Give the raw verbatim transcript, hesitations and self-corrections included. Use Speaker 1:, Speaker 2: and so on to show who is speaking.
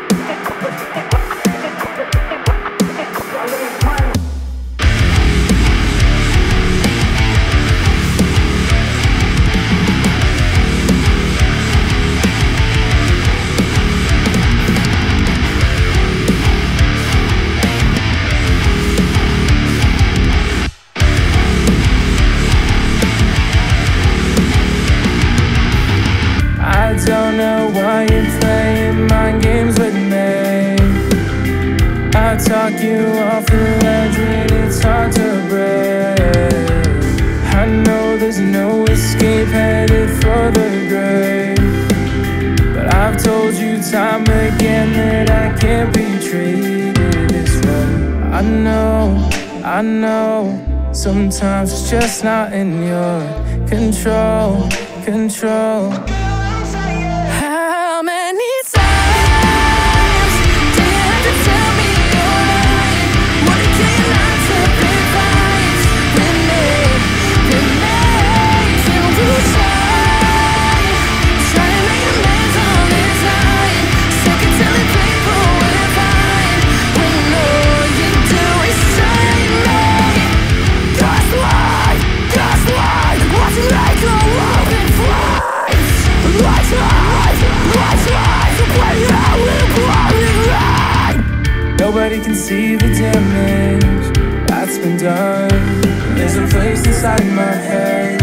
Speaker 1: I don't know why you're playing mind games with me. I talk you off the ledge when it's hard to break. I know there's no escape headed for the grave, but I've told you time again that I can't be treated this way. I know, I know, sometimes it's just not in your control, control. Nobody can see the damage that's been done. There's a place inside my head